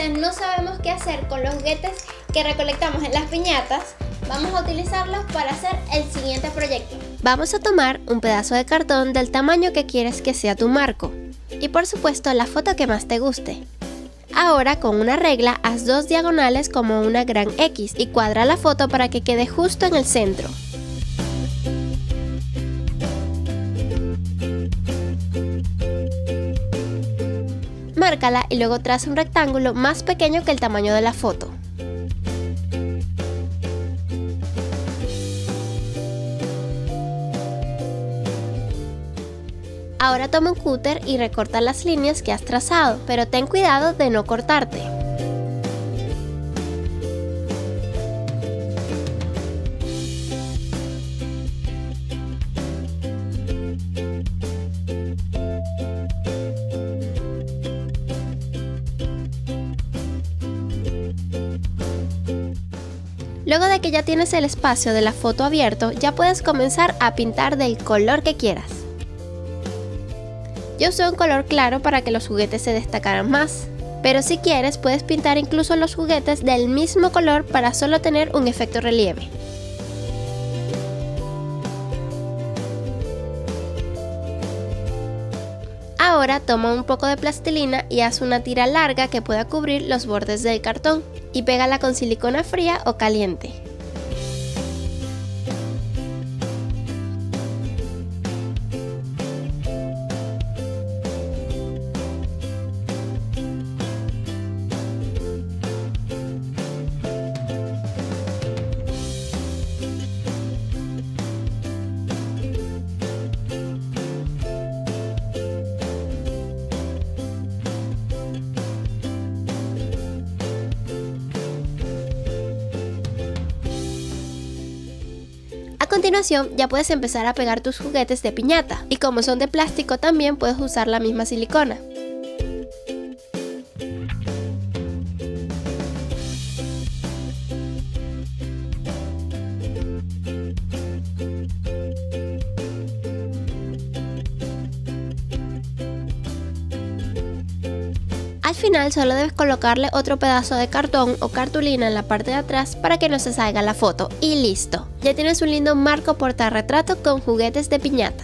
ocasiones no sabemos qué hacer con los juguetes que recolectamos en las piñatas, vamos a utilizarlos para hacer el siguiente proyecto. Vamos a tomar un pedazo de cartón del tamaño que quieres que sea tu marco y por supuesto la foto que más te guste. Ahora con una regla haz 2 diagonales como una gran X y cuadra la foto para que quede justo en el centro. Márcala y luego traza un rectángulo más pequeño que el tamaño de la foto. Ahora toma un cúter y recorta las líneas que has trazado, pero ten cuidado de no cortarte. Luego de que ya tienes el espacio de la foto abierto, ya puedes comenzar a pintar del color que quieras. Yo usé un color claro para que los juguetes se destacaran más, pero si quieres puedes pintar incluso los juguetes del mismo color para solo tener un efecto relieve. Ahora toma un poco de plastilina y haz una tira larga que pueda cubrir los bordes del cartón y pégala con silicona fría o caliente. A continuación ya puedes empezar a pegar tus juguetes de piñata y como son de plástico también puedes usar la misma silicona. Al final solo debes colocarle otro pedazo de cartón o cartulina en la parte de atrás para que no se salga la foto y listo. Ya tienes un lindo marco portarretrato con juguetes de piñata.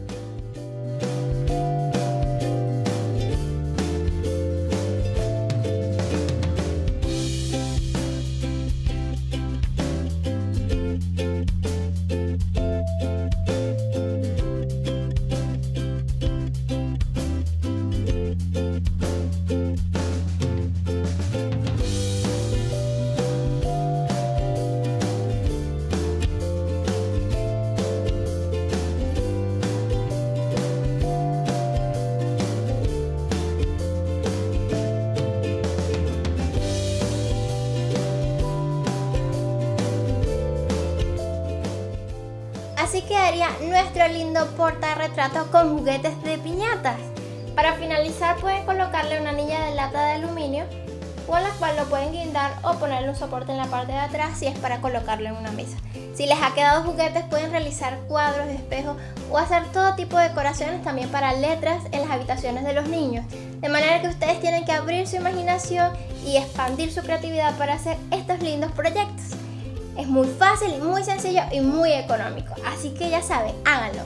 Así quedaría nuestro lindo portarretrato con juguetes de piñatas. Para finalizar pueden colocarle una anilla de lata de aluminio con la cual lo pueden guindar o ponerle un soporte en la parte de atrás si es para colocarlo en una mesa. Si les ha quedado juguetes pueden realizar cuadros de espejo o hacer todo tipo de decoraciones también para letras en las habitaciones de los niños. De manera que ustedes tienen que abrir su imaginación y expandir su creatividad para hacer estos lindos proyectos. Es muy fácil, muy sencillo y muy económico, así que ya saben, háganlo.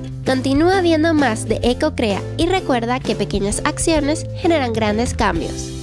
Continúa viendo más de EcoCrea y recuerda que pequeñas acciones generan grandes cambios.